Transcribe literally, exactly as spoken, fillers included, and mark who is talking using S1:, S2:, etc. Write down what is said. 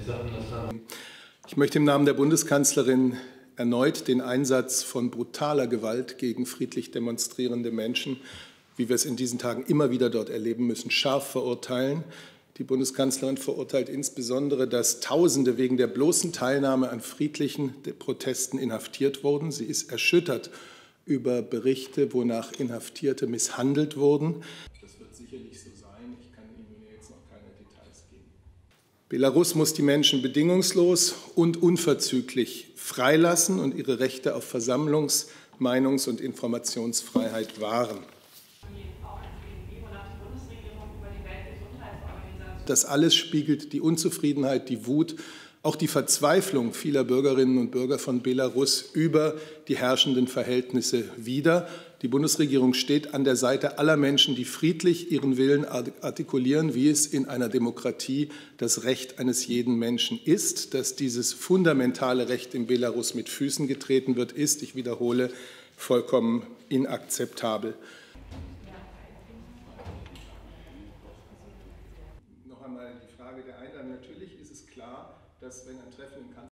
S1: Ich möchte im Namen der Bundeskanzlerin erneut den Einsatz von brutaler Gewalt gegen friedlich demonstrierende Menschen, wie wir es in diesen Tagen immer wieder dort erleben müssen, scharf verurteilen. Die Bundeskanzlerin verurteilt insbesondere, dass Tausende wegen der bloßen Teilnahme an friedlichen Protesten inhaftiert wurden. Sie ist erschüttert über Berichte, wonach Inhaftierte misshandelt wurden. Das wird sicherlich so sein. Ich kann Ihnen jetzt noch keine Details geben. Belarus muss die Menschen bedingungslos und unverzüglich freilassen und ihre Rechte auf Versammlungs-, Meinungs- und Informationsfreiheit wahren. Das alles spiegelt die Unzufriedenheit, die Wut, auch die Verzweiflung vieler Bürgerinnen und Bürger von Belarus über die herrschenden Verhältnisse wider. Die Bundesregierung steht an der Seite aller Menschen, die friedlich ihren Willen artikulieren, wie es in einer Demokratie das Recht eines jeden Menschen ist. Dass dieses fundamentale Recht in Belarus mit Füßen getreten wird, ist, ich wiederhole, vollkommen inakzeptabel. Noch einmal die Frage der Einladung. Natürlich ist es klar, dass wenn ein Treffen im